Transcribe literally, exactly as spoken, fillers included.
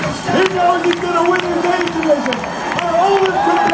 He knows he's going to win his age division. Our oldest